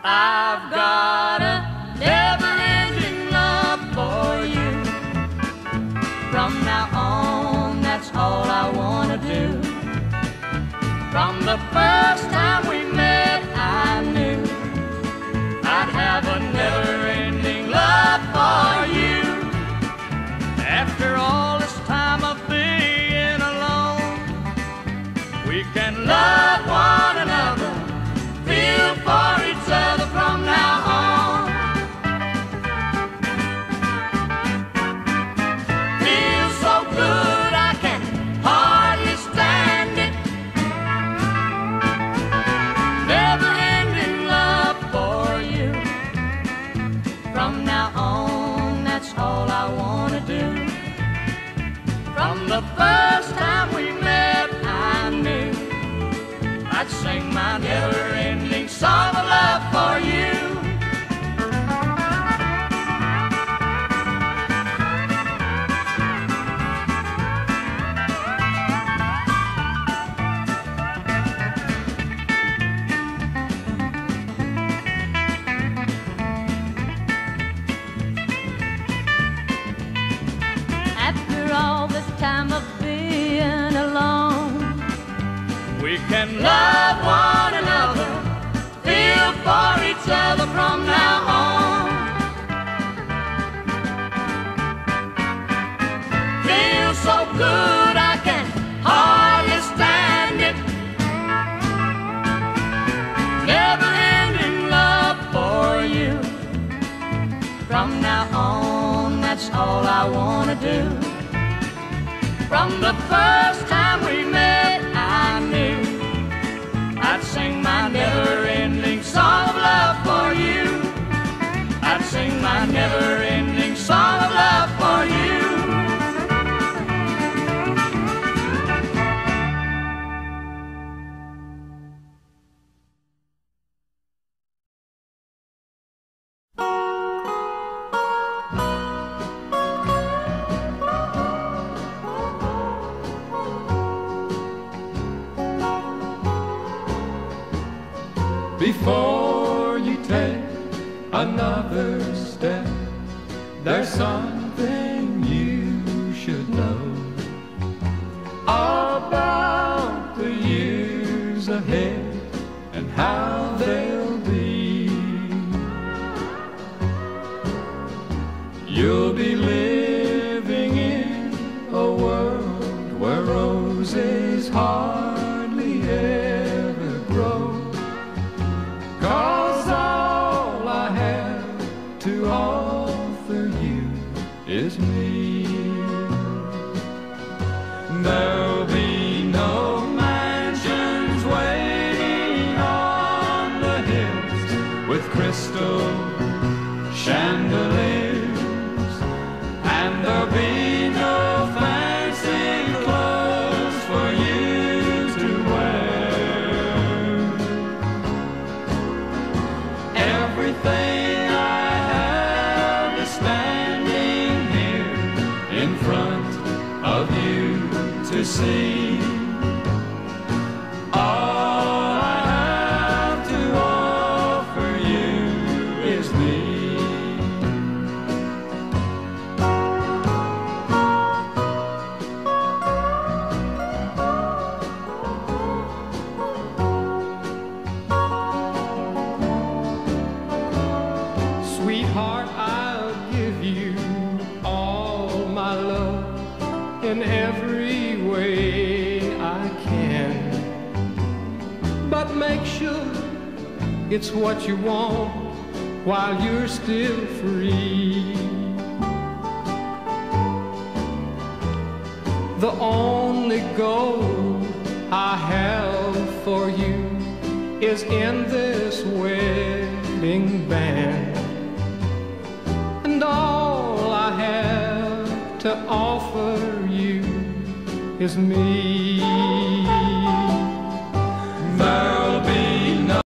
I've got a never-ending love for you. From now on, that's all I want to do. From the first time we met, I knew I'd have a never-ending love for you. After all this time of being alone, we can love one another, feel for each other from now on. Feels so good I can hardly stand it. Never-ending love for you. From now on, that's all I want to do. From the first time we met, I knew I'd sing my never-ending song of love for you. After all this time of being alone, we can love one another, feel for each other from now on. Feels so good I can hardly stand it. Never-ending love for you. From now on, that's all I want to do. From the first time we met, I knew I'd sing my never-ending song of love for you. I'd sing my never-ending song of love for you. Before you take another step, there's something you should know about the years ahead and how they'll be. You'll be living in a world where roses hardly ever grow. 'Cause all I have to offer you is me. There'll be no mansions waiting on the hills with crystal chandeliers, and there'll be no fancy clothes for you to wear. Everything I have is standing here in front of you to see. All I have to offer you is me. Sweetheart, I'll give you all my love in every way I can. But make sure it's what you want while you're still free. The only gold I have for you is in this wedding band. And all I have to offer you is me.